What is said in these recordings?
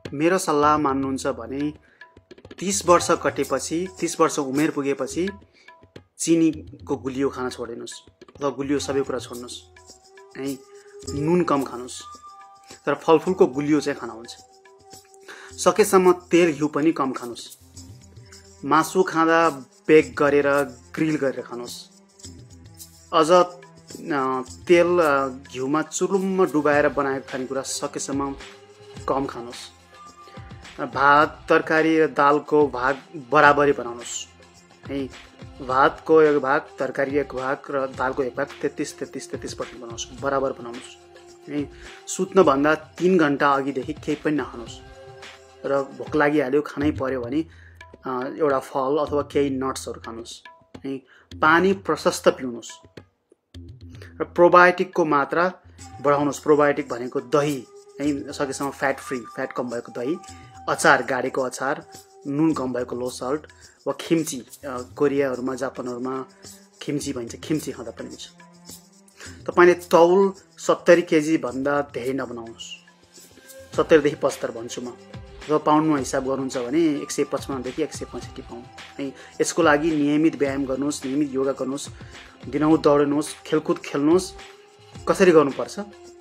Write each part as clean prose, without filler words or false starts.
मेरो सल्लाह मान्नुहुन्छ भने 30 वर्ष कटेपछि 30 वर्ष उमेर पुगेपछि चिनीको गुलियो खान छोडिदिनुस् अथवा गुलियो सबै कुरा छोड्नुस् है। नुन कम खानुस् तर फलफुलको गुलियो चाहिँ खाना हुन्छ। सकेसम्म तेल घिउ पनि कम खानुस्। मासु खाँदा बेक गरेर ग्रिल गरेर खानुस्। अझ तेल घिउमा चुरुम्म डुबाएर बनाएको खानेकुरा सकेसम्म कम खानुस्। भात तरकारी र दालको भाग बराबरी बनाउनुस् है। भातको एक भाग, तरकारी एक भाग र दालको एक भाग 33% बनाउनुस्, बराबर बनाउनुस् है। सुत्नुभन्दा 3 घण्टा अघिदेखि केही पनि नखानुस् र भोक लागिहाल्यो खानै पर्यो भने एउटा फल अथवा केही नट्सहरू खानुस् है। पानी प्रशस्त पिउनुस् र प्रोबायोटिकको मात्रा बढाउनुस्। प्रोबायोटिक भनेको दही है, सकेसम्म फ्याट कम भएको दही, अचार, गाडेको अचार, नुन कम भएको लो सल्ट वा खिम्ची। कोरियाहरूमा जापानहरूमा खिम्ची भन्छ, खिम्ची खाँदा पनि हुन्छ। तपाईले तौल 70 केजी भन्दा धेरै नबनाउनुहोस्। 70 देखि 75 भन्छु म। र पाउन्डमा हिसाब गर्नुहुन्छ भने 155 देखि 165 पाउन्ड है। यसको लागि नियमित व्यायाम गर्नुहोस्, नियमित योगा गर्नुहोस्, दिनहुँ दौड्नुहोस्, खेलकुद खेल्नुहोस्। कसरी गर्नुपर्छ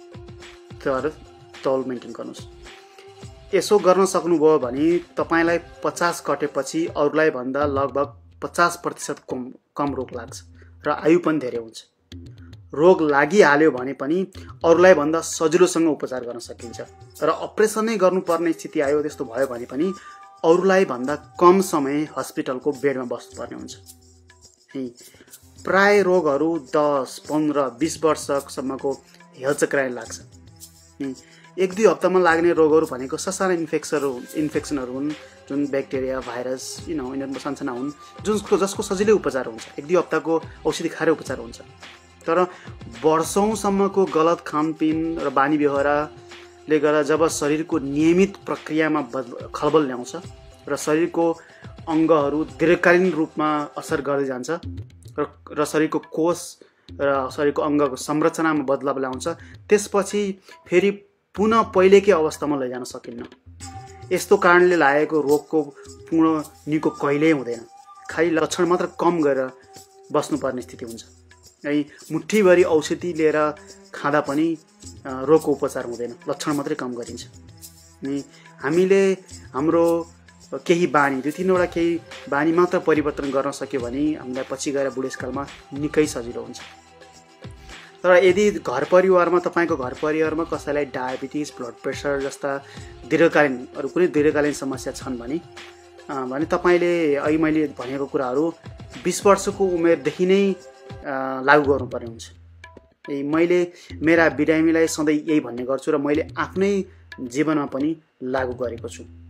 तर तौल मेन्टेन गर्नुहोस्। यसो गर्न सक्नुभयो भने तपाईलाई 50 कटेपछि अरूलाई भन्दा लगभग 50% कम रोग लाग्छ र आयु पनि धेरै हुन्छ। रोग लागिहाल्यो भने पनि अरूलाई भन्दा सजिलोसँग उपचार गर्न सकिन्छ र अपरेसनै गर्नुपर्ने स्थिति आयो त्यस्तो भयो भने पनि अरूलाई भन्दा कम समय हस्पिटलको बेडमा बस्नुपर्ने हुन्छ है। प्राय रोगहरू 10, 15, 20 वर्षसम्मको हेलचक्राइ लाग्छ। 1-2 हप्तामा लाग्ने रोगहरू भनेको ससाना इन्फेक्सनहरू हुन्, जुन ब्याक्टेरिया, भाइरस यिनीहरू सानसाना हुन्, जसको सजिलै उपचार हुन्छ। 1-2 हप्ताको औषधि खाएर उपचार हुन्छ। तर वर्षौंसम्मको गलत खानपिन र बानी व्यवहारले गर्दा जब शरीरको नियमित प्रक्रियामा खलबल ल्याउँछ र शरीरको अङ्गहरू दीर्घकालीन रूपमा असर गर्दै जान्छ र शरीरको कोष र शरीरको अङ्गको संरचनामा बदलाव ल्याउँछ, त्यसपछि फेरि पुनः पहिलेकै अवस्थामा लैजान सकिन्न। यस्तो कारणले लागेको रोगको पूर्ण निको कहिल्यै हुँदैन। खाली लक्षण मात्र कम गरेर बस्नुपर्ने स्थिति हुन्छ है। मुठ्ठीभरि औषधि लिएर खाँदा पनि रोगको उपचार हुँदैन, लक्षण मात्रै कम गरिन्छ। हामीले हाम्रो केही बानी 2-3 वटा केही बानी मात्र परिवर्तन गर्न सक्यो भने हामीलाई पछि गएर बुढेसकालमा निकै सजिलो हुन्छ। तर यदि तपाईको घर परिवारमा कसैलाई डायबिटिज, ब्लड प्रेसर जस्ता कुनै दीर्घकालीन समस्या छन् भने तपाईले अहिले मैले भनेको कुराहरू 20 वर्षको उमेरदेखि नै लागू गर्नुपर्ने हुन्छ। मैले मेरा बिरामीलाई सधैँ यही भन्ने गर्छु र मैले आफ्नै जीवनमा पनि लागू गरेको छु।